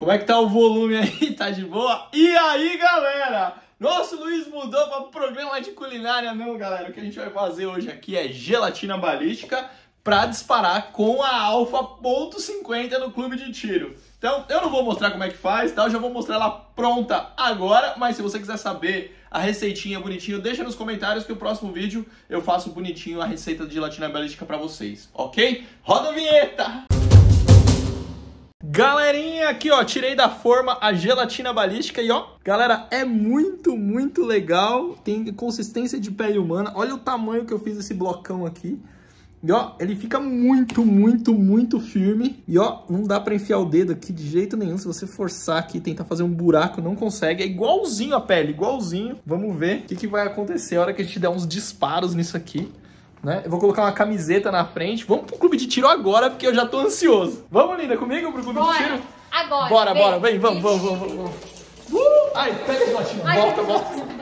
Como é que tá o volume aí? Tá de boa? E aí, galera? Nosso Luiz mudou para programa de culinária não, galera. O que a gente vai fazer hoje aqui é gelatina balística para disparar com a Alpha .50 no clube de tiro. Então, eu não vou mostrar como é que faz, tá? Eu já vou mostrar ela pronta agora, mas se você quiser saber a receitinha bonitinho, deixa nos comentários que o próximo vídeo eu faço bonitinho a receita de gelatina balística para vocês, ok? Roda a vinheta! Galerinha, aqui ó, tirei da forma a gelatina balística e ó, galera, é muito legal, tem consistência de pele humana, olha o tamanho que eu fiz esse blocão aqui. E ó, ele fica muito firme. E ó, não dá pra enfiar o dedo aqui de jeito nenhum. Se você forçar aqui e tentar fazer um buraco, não consegue. É igualzinho a pele, igualzinho. Vamos ver o que vai acontecer a hora que a gente der uns disparos nisso aqui, né? Eu vou colocar uma camiseta na frente. Vamos pro clube de tiro agora, porque eu já tô ansioso. Vamos, linda, comigo pro clube de tiro? Agora. Bora, vem, vamos. Ai, pega a gelatina, volta.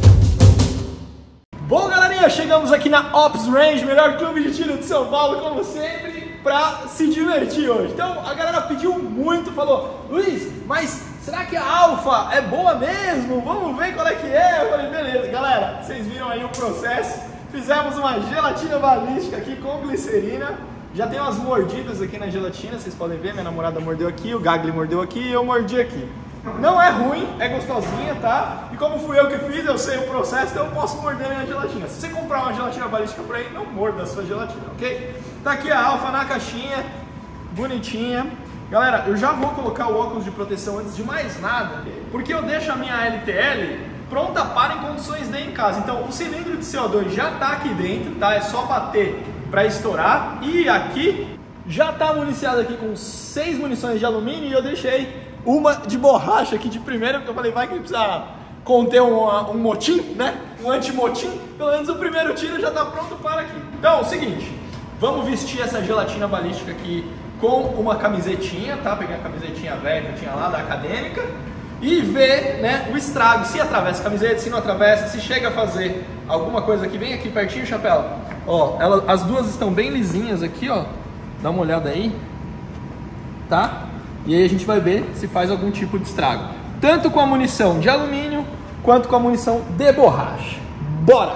Bom, galerinha, chegamos aqui na Ops Range, melhor clube de tiro de São Paulo, como sempre, pra se divertir hoje. Então, a galera pediu muito, falou, Luiz, mas será que a Alpha é boa mesmo? Vamos ver qual é que é. Eu falei, beleza. Galera, vocês viram aí o processo. Fizemos uma gelatina balística aqui com glicerina. Já tem umas mordidas aqui na gelatina, vocês podem ver, minha namorada mordeu aqui, o Gagli mordeu aqui e eu mordi aqui. Não é ruim, é gostosinha, tá? E como fui eu que fiz, eu sei o processo, então eu posso morder a minha gelatina. Se você comprar uma gelatina balística por aí, não morda a sua gelatina, ok? Tá aqui a Alpha na caixinha, bonitinha. Galera, eu já vou colocar o óculos de proteção antes de mais nada, porque eu deixo a minha LTL pronta para em condições de em casa. Então, o cilindro de CO2 já tá aqui dentro, tá? É só bater para estourar. E aqui, já tá municiado aqui com 6 munições de alumínio e eu deixei uma de borracha aqui de primeira, porque eu falei, vai que precisa conter um motim, né? Um anti-motim. Pelo menos o primeiro tiro já tá pronto para aqui. Então, é o seguinte, vamos vestir essa gelatina balística aqui com uma camisetinha, tá? Peguei a camisetinha velha que eu tinha lá da acadêmica e ver, né, o estrago, se atravessa a camiseta, se não atravessa, se chega a fazer alguma coisa aqui. Vem aqui pertinho, Chapéu. Ó, as duas estão bem lisinhas aqui, ó. Dá uma olhada aí, tá? E aí a gente vai ver se faz algum tipo de estrago. Tanto com a munição de alumínio, quanto com a munição de borracha. Bora!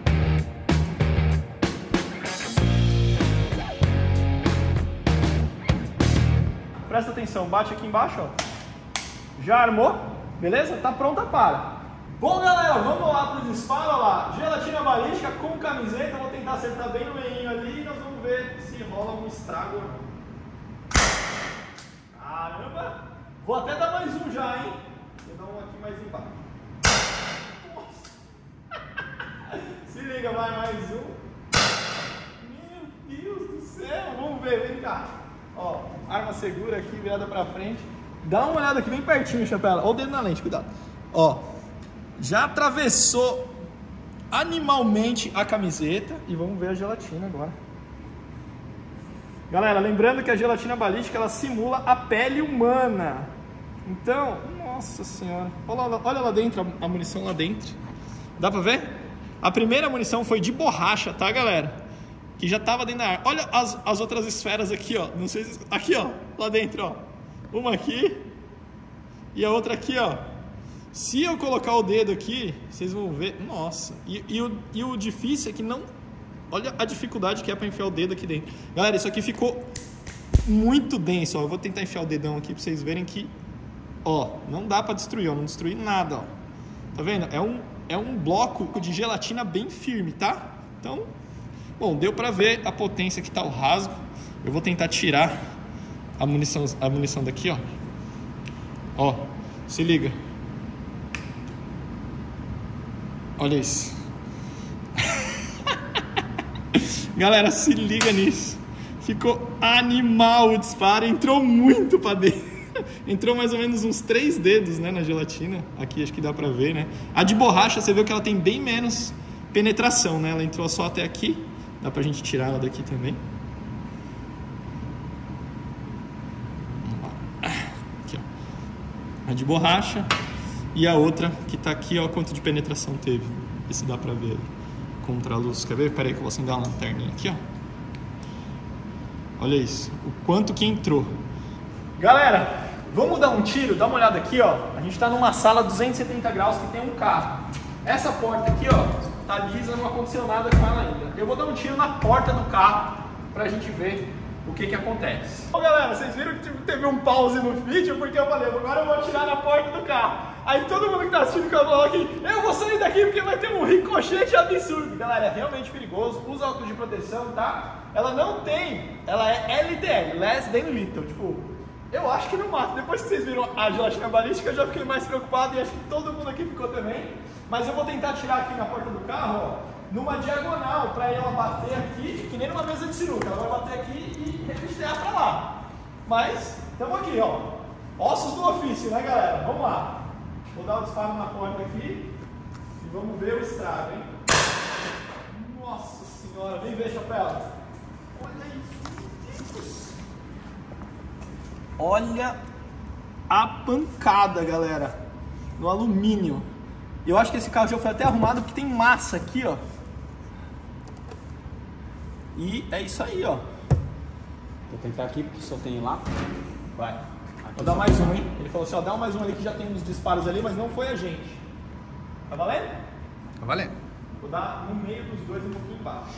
Presta atenção, bate aqui embaixo, ó. Já armou? Beleza? Tá pronta para. Bom, galera, vamos lá pro disparo, ó lá. Gelatina balística com camiseta. Vou tentar acertar bem no meinho ali e nós vamos ver se rola um estrago ou não. Caramba! Vou até dar mais um já, hein? Vou dar um aqui mais embaixo. Nossa! Se liga, vai mais um. Meu Deus do céu! Vamos ver, vem cá. Ó, arma segura aqui, virada pra frente. Dá uma olhada aqui bem pertinho, Chapéu. Ó o dedo na lente, cuidado. Ó, já atravessou animalmente a camiseta. E vamos ver a gelatina agora. Galera, lembrando que a gelatina balística, ela simula a pele humana. Então, nossa senhora. Olha lá dentro, a munição lá dentro. Dá pra ver? A primeira munição foi de borracha, tá, galera? Que já tava dentro da arma. Olha as outras esferas aqui, ó. Não sei se... Aqui, ó. Lá dentro, ó. Uma aqui. E a outra aqui, ó. Se eu colocar o dedo aqui, vocês vão ver. Nossa. E o difícil é que não... Olha a dificuldade que é para enfiar o dedo aqui dentro. Galera, isso aqui ficou muito denso, ó. Eu vou tentar enfiar o dedão aqui para vocês verem que, ó, não dá para destruir, ó. Não destruí nada, ó. Tá vendo? É um bloco de gelatina bem firme, tá? Então, bom, deu para ver a potência que tá o rasgo. Eu vou tentar tirar a munição daqui, ó. Ó, se liga. Olha isso. Galera, se liga nisso. Ficou animal o disparo. Entrou muito pra dentro. Entrou mais ou menos uns 3 dedos, né, na gelatina. Aqui acho que dá pra ver, né? A de borracha, você viu que ela tem bem menos penetração, né? Ela entrou só até aqui. Dá pra gente tirar ela daqui também. Aqui, ó. A de borracha. E a outra que tá aqui, ó, quanto de penetração teve. Esse dá pra ver contra a luz. Quer ver? Pera aí que eu vou acender uma lanterninha aqui, ó. Olha isso. O quanto que entrou. Galera, Vamos dar um tiro? Dá uma olhada aqui, ó. A gente está numa sala 270 graus que tem um carro. Essa porta aqui, ó, tá lisa, não aconteceu nada com ela ainda. Eu vou dar um tiro na porta do carro pra gente ver o que acontece. Bom, galera, vocês viram que teve um pause no vídeo porque eu falei, agora eu vou atirar na porta do carro. Aí todo mundo que tá assistindo falou aqui, eu vou sair daqui porque vai ter um ricochete absurdo. Galera, é realmente perigoso, usa óculos de proteção, tá? Ela não tem, ela é LTL, Less Than Lethal, tipo, eu acho que não mata. Depois que vocês viram a gelatina balística, eu já fiquei mais preocupado e acho que todo mundo aqui ficou também. Mas eu vou tentar atirar aqui na porta do carro, ó, numa diagonal, pra ela bater aqui, que nem numa mesa de sinuca. Ela vai bater aqui e revistear pra lá. Mas, estamos aqui, ó. Ossos do ofício, né, galera? Vamos lá. Vou dar um disparo na porta aqui e vamos ver o estrago, hein? Nossa senhora, vem ver, chapéu. Olha isso. Olha a pancada, galera, no alumínio. Eu acho que esse carro já foi até arrumado porque tem massa aqui, ó. E é isso aí, ó. Vou tentar aqui porque só tem lá. Vai. Vou dar mais um, hein? Ele falou assim, ó, dá mais um ali que já tem uns disparos ali, mas não foi a gente. Tá valendo? Tá valendo. Vou dar no meio dos dois, um pouquinho embaixo.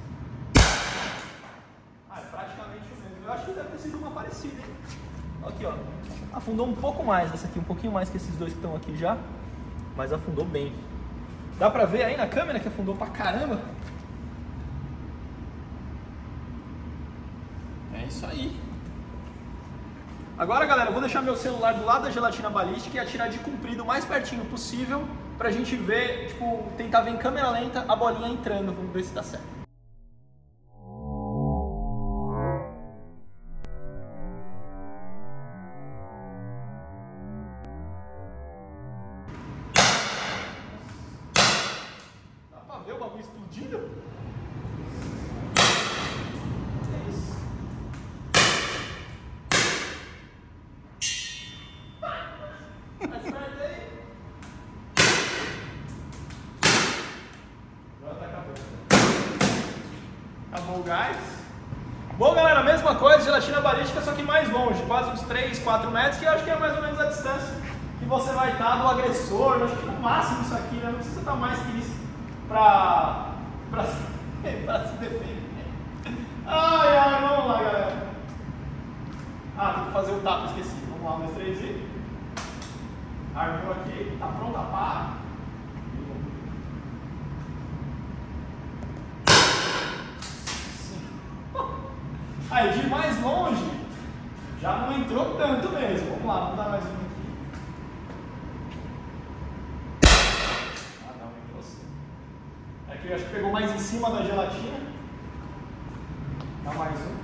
Ah, é praticamente o mesmo. Eu acho que deve ter sido uma parecida, hein? Aqui, ó. Afundou um pouco mais essa aqui, um pouquinho mais que esses dois que estão aqui já. Mas afundou bem. Dá pra ver aí na câmera que afundou pra caramba? É isso aí. Agora, galera, eu vou deixar meu celular do lado da gelatina balística e atirar de comprido o mais pertinho possível pra gente ver, tipo, tentar ver em câmera lenta a bolinha entrando. Vamos ver se dá certo. Dá pra ver o bagulho explodindo? É isso. Acabou o gás. Bom, galera, mesma coisa, gelatina balística, só que mais longe, quase uns 3, 4 metros, que eu acho que é mais ou menos a distância que você vai estar do agressor. Eu acho que no máximo isso aqui, né? Não precisa estar mais que isso pra se defender. Ai, ai, vamos lá, galera. Ah, tem que fazer o tapa, esqueci. Vamos lá, 1, 2, 3 e... Armou aqui, tá pronta a pá. Aí, de mais longe, já não entrou tanto mesmo. Vamos lá, vamos dar mais um aqui. Ah, não, entrou sim. Aqui eu acho que pegou mais em cima da gelatina. Dá mais um.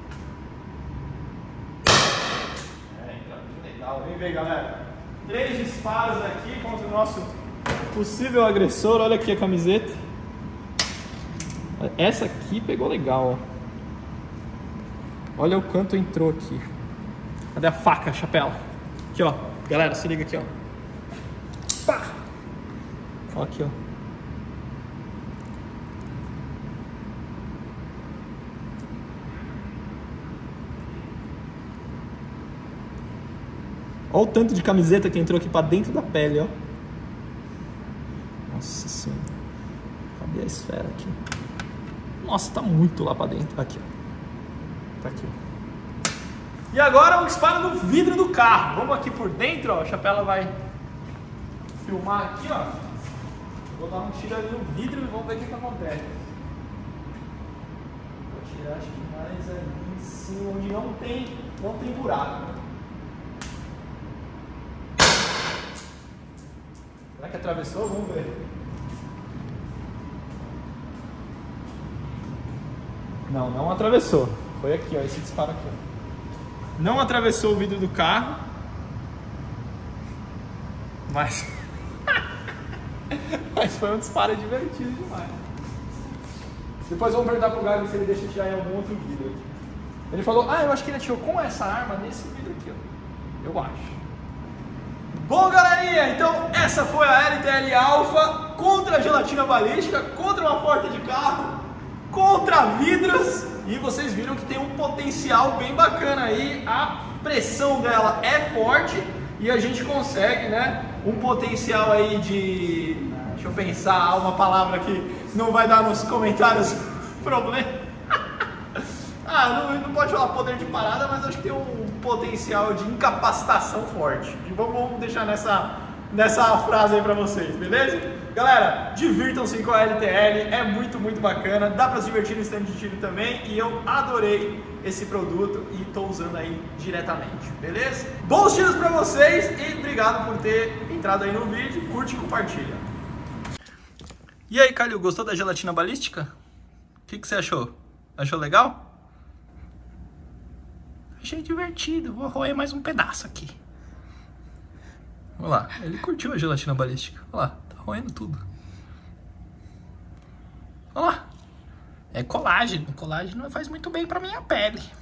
Entra bem legal. Vem ver, galera. 3 disparos aqui contra o nosso possível agressor. Olha aqui a camiseta. Essa aqui pegou legal, ó. Olha o quanto entrou aqui. Cadê a faca, chapéu? Aqui, ó. Galera, se liga aqui, ó. Pá! Ó aqui, ó. Olha o tanto de camiseta que entrou aqui pra dentro da pele, ó. Nossa senhora. Cadê a esfera aqui? Nossa, tá muito lá pra dentro. Aqui, ó. Tá aqui. E agora um disparo no vidro do carro. Vamos aqui por dentro, ó. A Chapela vai filmar aqui, ó. Vou dar um tiro ali no vidro e vamos ver o que acontece. Vou tirar, acho que mais ali em cima, onde não tem buraco. Será que atravessou? Vamos ver. Não, não atravessou. Foi aqui, ó, esse disparo aqui, ó. Não atravessou o vidro do carro. Mas foi um disparo divertido demais. Depois vamos perguntar pro Gabi se ele deixa tirar em algum outro vidro. Ele falou, eu acho que ele atirou com essa arma nesse vidro aqui, ó. Eu acho. Bom, galerinha, então essa foi a LTL Alpha contra a gelatina balística, contra uma porta de carro, contra vidros. E vocês viram que tem um potencial bem bacana aí a pressão dela é forte e a gente consegue, né, um potencial aí de... Deixa eu pensar uma palavra que não vai dar nos comentários problema. Não pode falar poder de parada, mas acho que tem um potencial de incapacitação forte. E vamos deixar nessa frase aí pra vocês, beleza? Galera, divirtam-se com a LTL, é muito, muito bacana. Dá pra se divertir no stand de tiro também. E eu adorei esse produto e tô usando aí diretamente, beleza? Bons tiros pra vocês e obrigado por ter entrado aí no vídeo. Curte e compartilha. E aí, Calil, gostou da gelatina balística? O que você achou? Achou legal? Achei divertido, vou roer mais um pedaço aqui. Olha lá, ele curtiu a gelatina balística. Olha lá, tá roendo tudo. Olha lá, é colágeno. Colágeno faz muito bem pra minha pele.